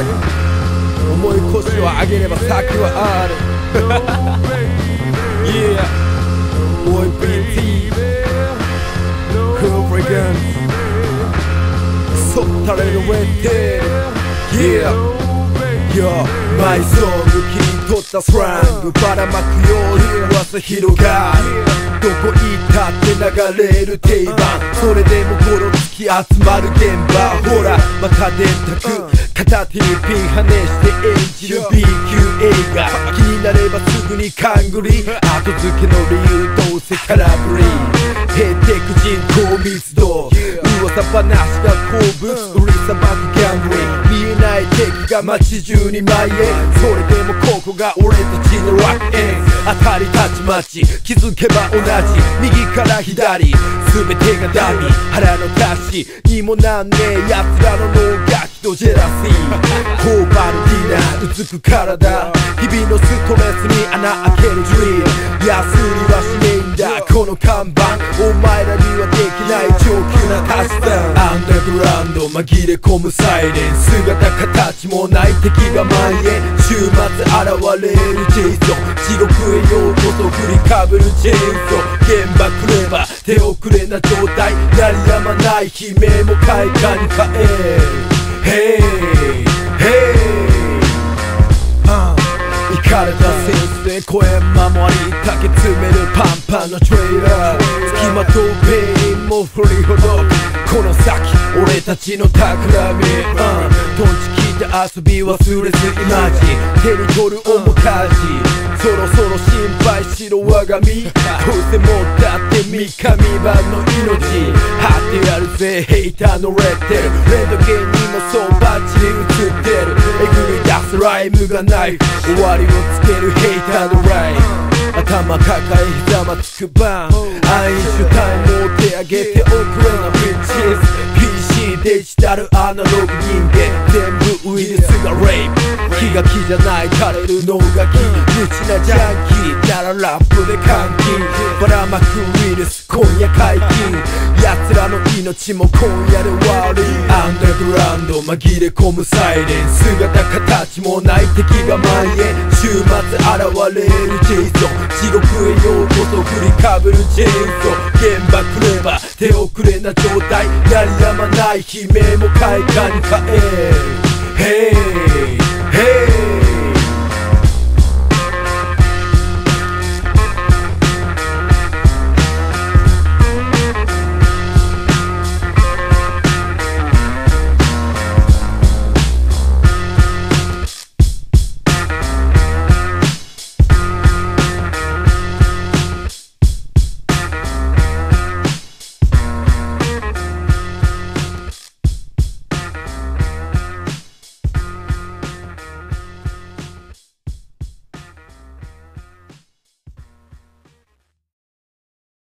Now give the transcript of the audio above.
重い腰を上げれば先はあるYeah Boy BT Hooligan そったれのウェッテル Yeah Yo マイソング切り取ったスラングばらまくように噂広がるどこ行ったって流れる定番それでもゴロつき集まる現場ほらまた電卓片手にピン跳ねして演じる B 級映画気になればすぐに勘繰り後付けの理由どうせ空振り減ってく人口密度噂話が好物売りさばくギャンブル見えない敵が街中に蔓延それでもここが俺たちの楽園当たりたちまち気づけば同じ右から左全てがダミー腹の足しにもなんねえ奴らの脳がきとジェラシー頬張るディナーうつく体日々のストレスに穴開けるドリーム安売りはしねえんだこの看板お前らにはできない上級なタッチダウンアンダーグラウンド紛れ込むサイレン姿形もない敵が蔓延週末現れるジェイソン地獄へようこそ振りかぶるチェーンソー現場来れば手遅れな状態鳴りやまない悲鳴も快感に変えHey Hey イカれたセンスで声守り竹詰めるパンパンのトレーラー付きまとうペインも振りほどくこの先俺たちの企みトンチ聞いて遊び忘れずイマジ手に取る面かじそろそろ心配しろ我が身どうせもったって三上版の命張ってやるぜヘイターのレッテルレントゲンにもそうバッチリ映ってるえぐり出すライムがない終わりをつけるヘイターのライム頭抱えひざまつく番アインシュタインも手上げておくれなビッチーズ PC デジタルアナログ人間全部ウイルスがレイプ気が気じゃない枯れる脳が気無知なジャンキーならラップで監禁ばらまくウイルス今夜解禁奴らの命も今夜で終わるアンダーグラウンド紛れ込むサイレン姿形もない敵が蔓延週末現れるジェイソン地獄へようこそ振りかぶるチェーンソー現場来れば手遅れな状態鳴りやまない悲鳴も快感に変えHey Hey